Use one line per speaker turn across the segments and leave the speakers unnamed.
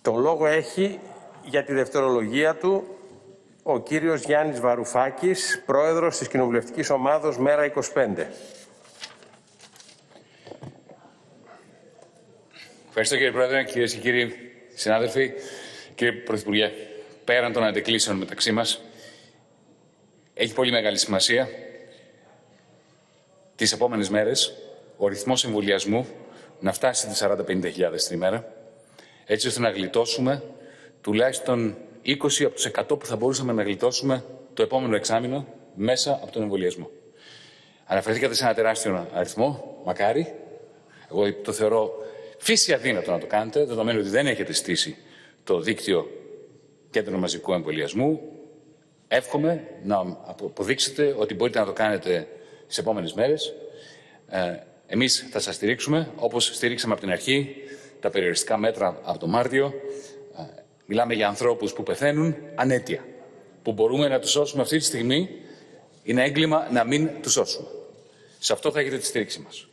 Το λόγο έχει για τη δευτερολογία του ο κύριος Γιάννης Βαρουφάκης, πρόεδρος της Κοινοβουλευτικής Ομάδος Μέρα 25.
Ευχαριστώ κύριε Πρόεδρε, κυρίες και κύριοι συνάδελφοι. Κύριε Πρωθυπουργέ, πέραν των αντικλήσεων μεταξύ μας, έχει πολύ μεγάλη σημασία τις επόμενες μέρες ο ρυθμός εμβολιασμού να φτάσει στις 40-50 την ημέρα, έτσι ώστε να γλιτώσουμε τουλάχιστον 20 από τους 100 που θα μπορούσαμε να γλιτώσουμε το επόμενο εξάμηνο μέσα από τον εμβολιασμό. Αναφερθήκατε σε ένα τεράστιο αριθμό, μακάρι. Εγώ το θεωρώ φύση αδύνατο να το κάνετε, δεδομένου ότι δεν έχετε στήσει το δίκτυο κέντρο μαζικού εμβολιασμού. Εύχομαι να αποδείξετε ότι μπορείτε να το κάνετε τις επόμενες μέρες. Εμείς θα σας στηρίξουμε, όπως στηρίξαμε από την αρχή τα περιοριστικά μέτρα από τον Μάρτιο. Μιλάμε για ανθρώπους που πεθαίνουν ανέτεια, που μπορούμε να τους σώσουμε αυτή τη στιγμή. Είναι έγκλημα να μην τους σώσουμε. Σε αυτό θα έχετε τη στήριξη μας.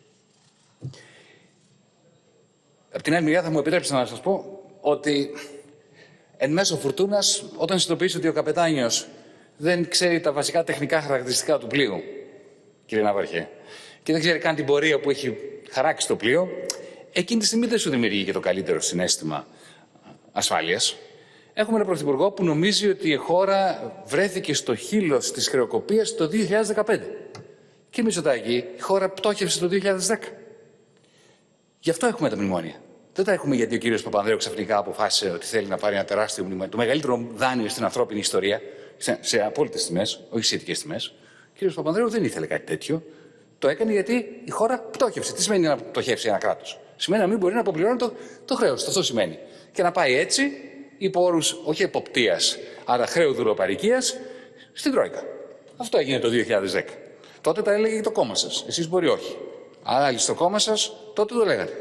Από την άλλη μεριά θα μου επιτρέψετε να σας πω ότι εν μέσω φουρτούνας, όταν συνειδητοποιήσει ότι ο καπετάνιος δεν ξέρει τα βασικά τεχνικά χαρακτηριστικά του πλοίου, κύριε Ναυαρχέ, και δεν ξέρει καν την πορεία που έχει χαράξει το πλοίο, εκείνη τη στιγμή δεν σου δημιουργεί και το καλύτερο συναίσθημα ασφάλειας. Έχουμε έναν πρωθυπουργό που νομίζει ότι η χώρα βρέθηκε στο χείλος της χρεοκοπίας το 2015. Και Μητσοτάκη, η χώρα πτώχευσε το 2010. Γι' αυτό έχουμε τα μνημόνια. Δεν τα έχουμε γιατί ο κύριος Παπανδρέου ξαφνικά αποφάσισε ότι θέλει να πάρει ένα τεράστιο μνημόνιο, το μεγαλύτερο δάνειο στην ανθρώπινη ιστορία, σε απόλυτες τιμές, όχι σε ειδικές τιμές. Ο κύριος Παπανδρέου δεν ήθελε κάτι τέτοιο. Το έκανε γιατί η χώρα πτώχευσε. Τι σημαίνει να πτωχεύσει ένα κράτος? Σημαίνει να μην μπορεί να αποπληρώνει το χρέος. Αυτό σημαίνει. Και να πάει έτσι, υπό όρους όχι εποπτείας, αλλά χρέου δουροπαρικίας, στην Τρόικα. Αυτό έγινε το 2010. Τότε τα έλεγε και το κόμμα σας. Εσείς μπορεί όχι. Αλλά άλλοι στο κόμμα σας τότε το λέγατε.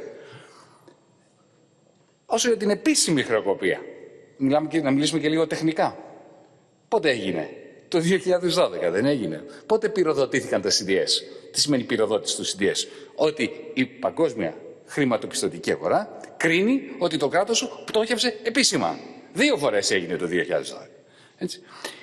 Όσο για την επίσημη χρεοκοπία, να μιλήσουμε και λίγο τεχνικά. Πότε έγινε? Το 2012 δεν έγινε? Πότε πυροδοτήθηκαν τα CDS? Τι σημαίνει πυροδότηση του CDS? Ότι η παγκόσμια χρηματοπιστωτική αγορά κρίνει ότι το κράτος σου πτώχευσε επίσημα. 2 φορές έγινε το 2012. Έτσι.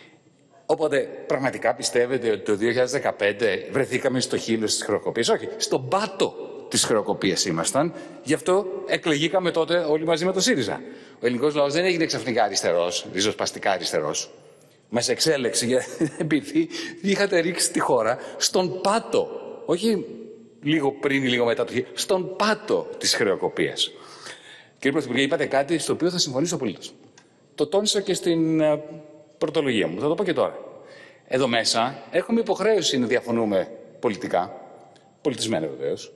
Οπότε πραγματικά πιστεύετε ότι το 2015 βρεθήκαμε στο χείλος της χρεοκοπίας? Όχι, στον πάτο της χρεοκοπίας ήμασταν. Γι' αυτό εκλεγήκαμε τότε όλοι μαζί με το ΣΥΡΙΖΑ. Ο ελληνικός λαός δεν έγινε ξαφνικά αριστερός, ριζοσπαστικά αριστερός. Μας εξέλεξε επειδή είχατε ρίξει τη χώρα στον πάτο. Όχι λίγο πριν ή λίγο μετά το χείλος, στον πάτο της χρεοκοπίας. Κύριε Πρωθυπουργέ, είπατε κάτι στο οποίο θα συμφωνήσω απολύτως. Το τόνισα και στην πρωτολογία μου. Θα το πω και τώρα. Εδώ μέσα έχουμε υποχρέωση να διαφωνούμε πολιτικά, πολιτισμένα βεβαίως,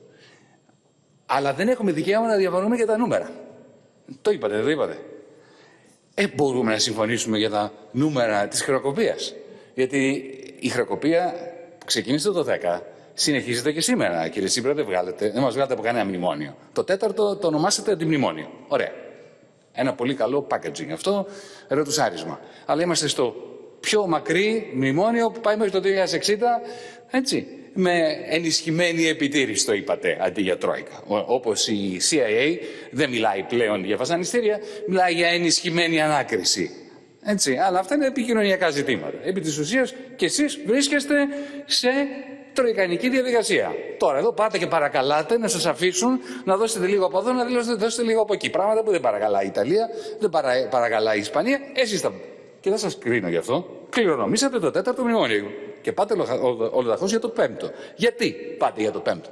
αλλά δεν έχουμε δικαίωμα να διαφωνούμε για τα νούμερα. Το είπατε, δεν το είπατε? Μπορούμε να συμφωνήσουμε για τα νούμερα της χρεοκοπίας. Γιατί η χρεοκοπία ξεκίνησε το 10, συνεχίζεται και σήμερα. Κύριε Τσίπρα, δεν μας βγάλετε από κανένα μνημόνιο. Το 4ο το ονομάσατε αντιμνημόνιο. Ωραία. Ένα πολύ καλό packaging αυτό, ρετουσάρισμα. Αλλά είμαστε στο πιο μακρύ μνημόνιο που πάει μέχρι το 2060, έτσι. Με ενισχυμένη επιτήρηση το είπατε, αντί για Τρόικα. Όπως η CIA δεν μιλάει πλέον για βασανιστήρια, μιλάει για ενισχυμένη ανάκριση. Έτσι. Αλλά αυτά είναι επικοινωνιακά ζητήματα. Επί της ουσίας και εσείς βρίσκεστε σε τροικανική διαδικασία. Τώρα εδώ πάτε και παρακαλάτε να σας αφήσουν να δώσετε λίγο από εδώ, να δώσετε λίγο από εκεί. Πράγματα που δεν παρακαλάει η Ιταλία, δεν παρακαλάει η Ισπανία. Εσείς τα... Και θα σας κρίνω γι' αυτό. Κληρονομήσατε το 4ο μνημόνιο. Και πάτε ολοδαχώς για το 5ο. Γιατί πάτε για το 5ο?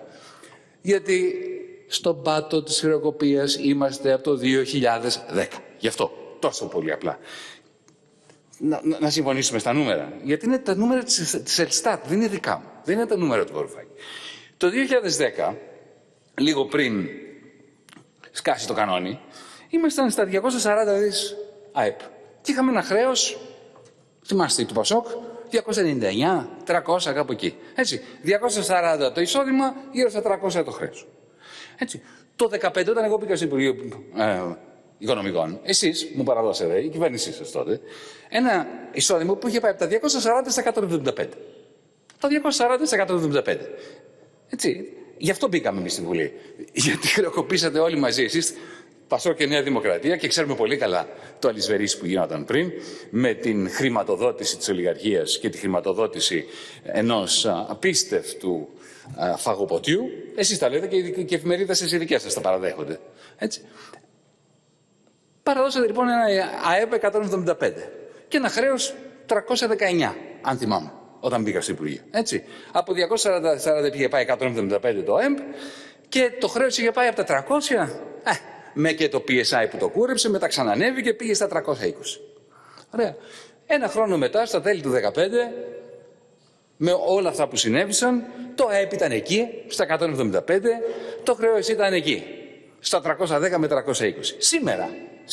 Γιατί στον πάτο της χρεοκοπίας είμαστε από το 2010. Γι' αυτό. Τόσο πολύ απλά. Να συμφωνήσουμε στα νούμερα. Γιατί είναι τα νούμερα της Ελστάτ, δεν είναι δικά μου. Δεν είναι τα νούμερα του Βαρουφάκη. Το 2010, λίγο πριν σκάσει το κανόνι, ήμασταν στα 240 δις ΑΕΠ. Και είχαμε ένα χρέος, θυμάστε, του Πασόκ, 299, 300, κάπου εκεί. Έτσι, 240 το εισόδημα, γύρω στα 300 το χρέος. Έτσι. Το 2015, όταν εγώ πήγα στο Υπουργείο Οικονομικών, εσείς μου παραδώσετε, η κυβέρνησή σας τότε, ένα εισόδημα που είχε πάει από τα 240 στα 175. Τα 240 στα 175. Έτσι. Γι' αυτό μπήκαμε εμείς στη Βουλή. Γιατί χρεοκοπήσατε όλοι μαζί. Εσείς Πασόκ και Νέα Δημοκρατία, και ξέρουμε πολύ καλά το αλυσβερίσι που γινόταν πριν, με την χρηματοδότηση της ολιγαρχίας και τη χρηματοδότηση ενός απίστευτου φαγοποτιού. Εσείς τα λέτε και οι εφημερίδες τις ειδικές σας τα παραδέχονται. Έτσι. Παραδώσατε λοιπόν ένα ΑΕΠ 175 και ένα χρέος 319, αν θυμάμαι, όταν μπήκα στο Υπουργείο. Έτσι. Από 240 πήγε πάει 175 το ΑΕΠ και το χρέος είχε πάει από τα 300, με και το PSI που το κούρεψε, μετά ξανανέβηκε και πήγε στα 320. Ωραία. Ένα χρόνο μετά, στα τέλη του 2015, με όλα αυτά που συνέβησαν, το ΑΕΠ ήταν εκεί, στα 175, το χρέος ήταν εκεί, στα 310 με 320. Σήμερα.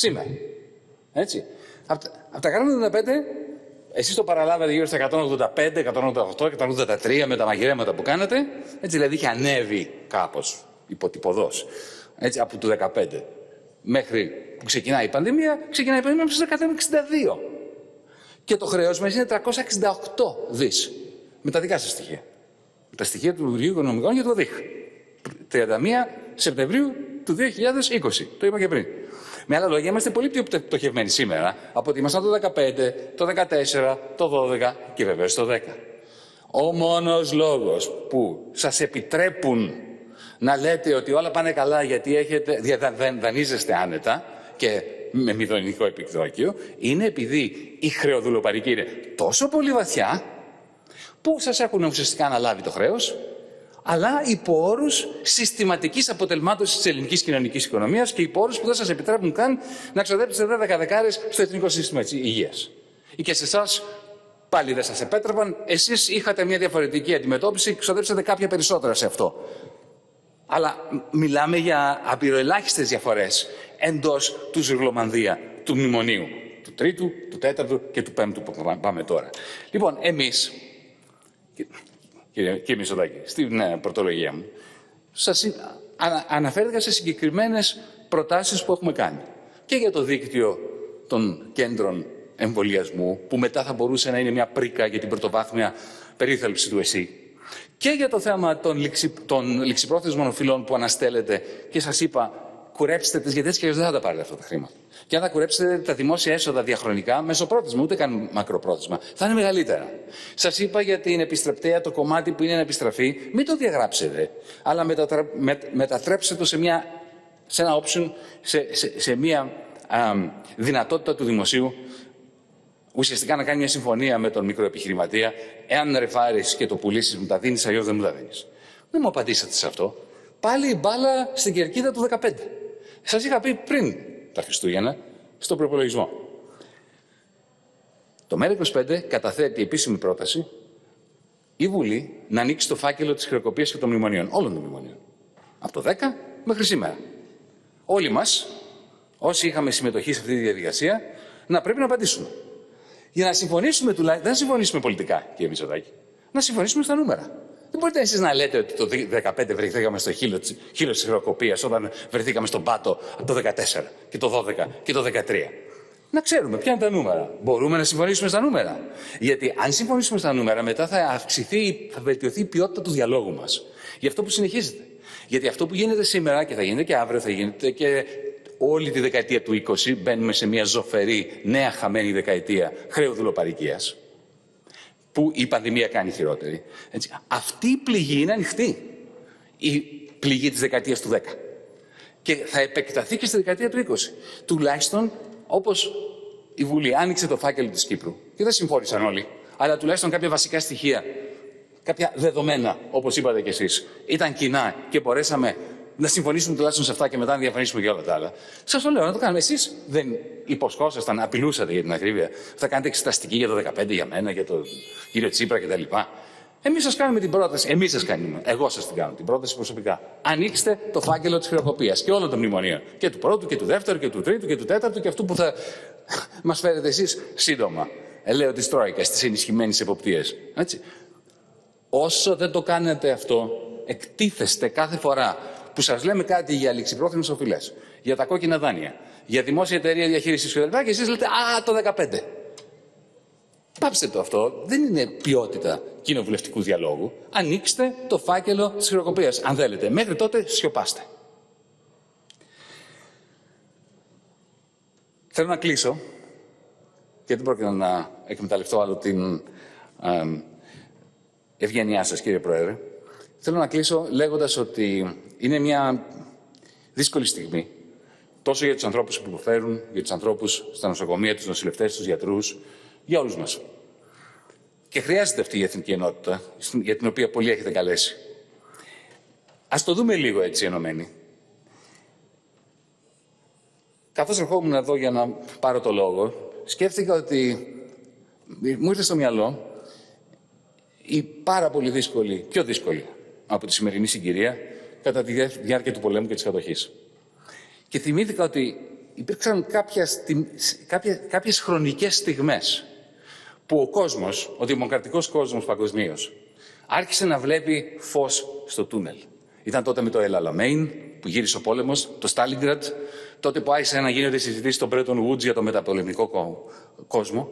Έτσι. Από τα 175, εσείς το παραλάβατε γύρω στα 185, 188, 183 με τα μαγειρέματα που κάνατε. Έτσι, δηλαδή είχε ανέβει κάπως, υποτυπωδώς. Έτσι, από το 2015 μέχρι που ξεκινάει η πανδημία, μέχρι το 162. Και το χρέος μας είναι 368 δις. Με τα δικά σας στοιχεία. Με τα στοιχεία του Υπουργείου Οικονομικών για το ΔΙΧ. 31 Σεπτεμβρίου του 2020. Το είπα και πριν. Με άλλα λόγια, είμαστε πολύ πιο πτωχευμένοι σήμερα από ότι ήμασταν το 2015, το 2014, το 2012 και βεβαίως το 2010. Ο μόνος λόγος που σας επιτρέπουν να λέτε ότι όλα πάνε καλά γιατί δανείζεστε άνετα και με μηδενικό επιτόκιο, είναι επειδή η χρεοδουλοπαρική είναι τόσο πολύ βαθιά που σας έχουν ουσιαστικά αναλάβει το χρέος, αλλά υπό όρους συστηματικής αποτελμάτωσης της ελληνικής κοινωνικής οικονομίας και υπό όρους που δεν σας επιτρέπουν καν να ξοδέψετε 10 δεκάρες στο Εθνικό Σύστημα Υγείας. Ή και σε εσάς πάλι δεν σας επέτρεπαν, εσείς είχατε μια διαφορετική αντιμετώπιση, ξοδέψατε κάποια περισσότερα σε αυτό. Αλλά μιλάμε για απειροελάχιστες διαφορές εντός του ζυγλομανδία του μνημονίου. Του τρίτου, του τέταρτου και του πέμπτου που πάμε τώρα. Λοιπόν, εμείς, κύριε Μητσοτάκη, στην πρωτολογία μου, σας αναφέρθηκα σε συγκεκριμένες προτάσεις που έχουμε κάνει. Και για το δίκτυο των κέντρων εμβολιασμού, που μετά θα μπορούσε να είναι μια πρίκα για την πρωτοβάθμια περίθαλψη του ΕΣΥ. Και για το θέμα των ληξιπρόθεσμων οφειλών που αναστέλλετε και σας είπα, κουρέψτε τις, γιατί έτσι και δεν θα τα πάρετε αυτά τα χρήματα. Και αν θα κουρέψετε τα δημόσια έσοδα διαχρονικά, μεσοπρόθεσμα, ούτε καν μακροπρόθεσμα, θα είναι μεγαλύτερα. Σας είπα για την επιστρεπτέα, το κομμάτι που είναι να επιστραφεί, μην το διαγράψετε, αλλά μετατρέψτε το σε ένα option, σε μια δυνατότητα του δημοσίου, ουσιαστικά να κάνει μια συμφωνία με τον μικροεπιχειρηματία, εάν ρεφάρεις και το πουλήσεις, μου τα δίνεις, αλλιώς δεν μου τα δίνεις. Δεν μου απαντήσατε σε αυτό. Πάλι η μπάλα στην κερκίδα του 2015. Σας είχα πει πριν τα Χριστούγεννα, στον προπολογισμό. Το ΜΕΡΑ25 καταθέτει επίσημη πρόταση η Βουλή να ανοίξει το φάκελο της χρεοκοπίας και των μνημονίων, όλων των μνημονίων. Από το 10 μέχρι σήμερα. Όλοι μας, όσοι είχαμε συμμετοχή σε αυτή τη διαδικασία, να πρέπει να απαντήσουμε. Για να συμφωνήσουμε τουλάχιστον, δεν να συμφωνήσουμε πολιτικά, κύριε Μητσοτάκη, να συμφωνήσουμε στα νούμερα. Δεν μπορείτε εσείς να λέτε ότι το 2015 βρεθήκαμε στο χείλο της χρεοκοπίας όταν βρεθήκαμε στον πάτο από το 2014 και το 2012 και το 2013. Να ξέρουμε ποια είναι τα νούμερα. Μπορούμε να συμφωνήσουμε στα νούμερα. Γιατί αν συμφωνήσουμε στα νούμερα, μετά θα βελτιωθεί η ποιότητα του διαλόγου μας. Γι' αυτό που συνεχίζεται. Γιατί αυτό που γίνεται σήμερα και θα γίνεται και αύριο, θα γίνεται και όλη τη δεκαετία του 20, μπαίνουμε σε μια ζωφερή, νέα χαμένη δεκαετία χρεοδουλοπαρικίας, που η πανδημία κάνει χειρότερη. Έτσι. Αυτή η πληγή είναι ανοιχτή. Η πληγή της δεκαετίας του 10. Και θα επεκταθεί και στη δεκαετία του 20. Τουλάχιστον όπως η Βουλή άνοιξε το φάκελο της Κύπρου και δεν συμφώνησαν όλοι, αλλά τουλάχιστον κάποια βασικά στοιχεία, κάποια δεδομένα, όπως είπατε κι εσείς, ήταν κοινά και μπορέσαμε να συμφωνήσουμε τουλάχιστον σε αυτά και μετά να διαφωνήσουμε για όλα τα άλλα. Σας το λέω να το κάνουμε. Εσείς δεν υποσχόσασταν, απειλούσατε για την ακρίβεια. Θα κάνετε εξεταστική για το 2015, για μένα, για τον κύριο Τσίπρα κτλ. Εμείς σας κάνουμε την πρόταση. Εγώ σας την κάνω την πρόταση προσωπικά. Ανοίξτε το φάκελο της χρεοκοπίας και όλων των μνημονίων. Και του πρώτου και του δεύτερου και του τρίτου και του τέταρτου και αυτού που θα μας φέρετε εσείς σύντομα. Λέω της Τρόικας, της ενισχυμένης εποπτείας. Έτσι. Όσο δεν το κάνετε αυτό, εκτίθεστε κάθε φορά που σας λέμε κάτι για ληξιπρόθεσμες οφειλές, για τα κόκκινα δάνεια, για δημόσια εταιρεία διαχείρισης κλπ. Και εσείς λέτε «Α, το 2015». Πάψτε το αυτό. Δεν είναι ποιότητα κοινοβουλευτικού διαλόγου. Ανοίξτε το φάκελο της χρεοκοπίας, αν θέλετε. Μέχρι τότε σιωπάστε. Θέλω να κλείσω, και δεν πρόκειται να εκμεταλλευτώ άλλο την ευγένειά σας, κύριε Πρόεδρε. Θέλω να κλείσω λέγοντας ότι είναι μια δύσκολη στιγμή, τόσο για τους ανθρώπους που υποφέρουν, για τους ανθρώπους στα νοσοκομεία, τους νοσηλευτές, τους γιατρούς, για όλους μας. Και χρειάζεται αυτή η εθνική ενότητα, για την οποία πολλοί έχετε καλέσει. Ας το δούμε λίγο έτσι ενωμένοι. Καθώς ερχόμουν εδώ για να πάρω το λόγο, σκέφτηκα ότι μου ήρθε στο μυαλό η πάρα πολύ δύσκολη, πιο δύσκολη από τη σημερινή συγκυρία, κατά τη διάρκεια του πολέμου και της κατοχής. Και θυμήθηκα ότι υπήρξαν κάποιες χρονικές στιγμές που ο κόσμος, ο δημοκρατικός κόσμος παγκοσμίως, άρχισε να βλέπει φως στο τούνελ. Ήταν τότε με το El Alamein, που γύρισε ο πόλεμος, το Stalingrad, τότε που άρχισε να γίνονται συζητήσεις στον Bretton Woods για το μεταπολεμικό κόσμο.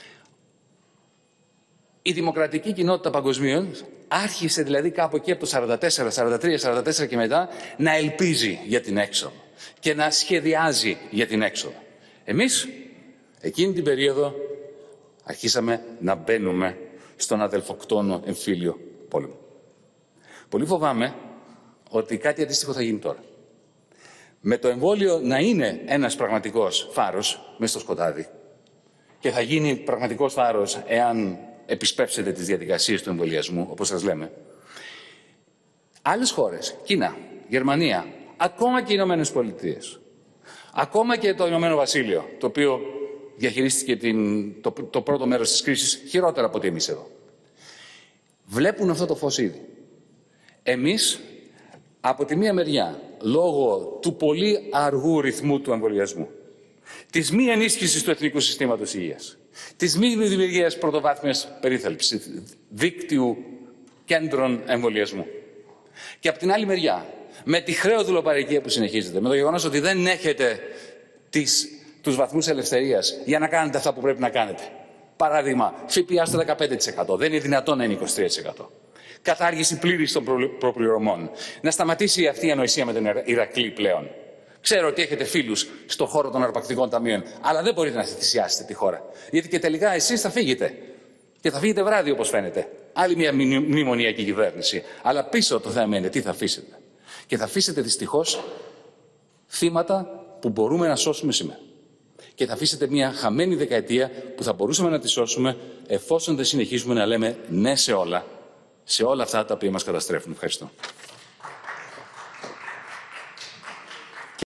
Η δημοκρατική κοινότητα παγκοσμίων άρχισε δηλαδή κάπου εκεί από το 44, 43, 44 και μετά να ελπίζει για την έξοδο και να σχεδιάζει για την έξοδο. Εμείς, εκείνη την περίοδο, αρχίσαμε να μπαίνουμε στον αδελφοκτόνο εμφύλιο πόλεμο. Πολύ φοβάμαι ότι κάτι αντίστοιχο θα γίνει τώρα. Με το εμβόλιο να είναι ένας πραγματικός φάρος μες στο σκοτάδι και θα γίνει πραγματικός φάρος εάν επισπεύσετε τις διαδικασίες του εμβολιασμού, όπως σας λέμε. Άλλες χώρες, Κίνα, Γερμανία, ακόμα και οι Ηνωμένες Πολιτείες, ακόμα και το Ηνωμένο Βασίλειο, το οποίο διαχειρίστηκε το πρώτο μέρος της κρίσης χειρότερα από ότι εμείς εδώ, βλέπουν αυτό το φως ήδη. Εμείς, από τη μία μεριά, λόγω του πολύ αργού ρυθμού του εμβολιασμού, της μη ενίσχυσης του Εθνικού Συστήματος Υγείας, της μη δημιουργίας πρωτοβάθμιας περίθαλψης, δίκτυου κέντρων εμβολιασμού. Και από την άλλη μεριά, με τη χρέοδουλοπαρικία που συνεχίζεται, με το γεγονός ότι δεν έχετε τους βαθμούς ελευθερίας για να κάνετε αυτά που πρέπει να κάνετε. Παράδειγμα, ΦΠΑ στο 15%, δεν είναι δυνατόν να είναι 23%. Κατάργηση πλήρης των προπληρωμών. Να σταματήσει αυτή η ανοησία με τον Ηρακλή πλέον. Ξέρω ότι έχετε φίλους στον χώρο των αρπακτικών ταμείων, αλλά δεν μπορείτε να θυσιάσετε τη χώρα. Γιατί και τελικά εσείς θα φύγετε. Και θα φύγετε βράδυ, όπως φαίνεται. Άλλη μια μνημονιακή κυβέρνηση. Αλλά πίσω το θέμα είναι τι θα αφήσετε. Και θα αφήσετε δυστυχώς θύματα που μπορούμε να σώσουμε σήμερα. Και θα αφήσετε μια χαμένη δεκαετία που θα μπορούσαμε να τη σώσουμε εφόσον δεν συνεχίσουμε να λέμε ναι σε όλα αυτά τα οποία μας καταστρέφουν. Ευχαριστώ.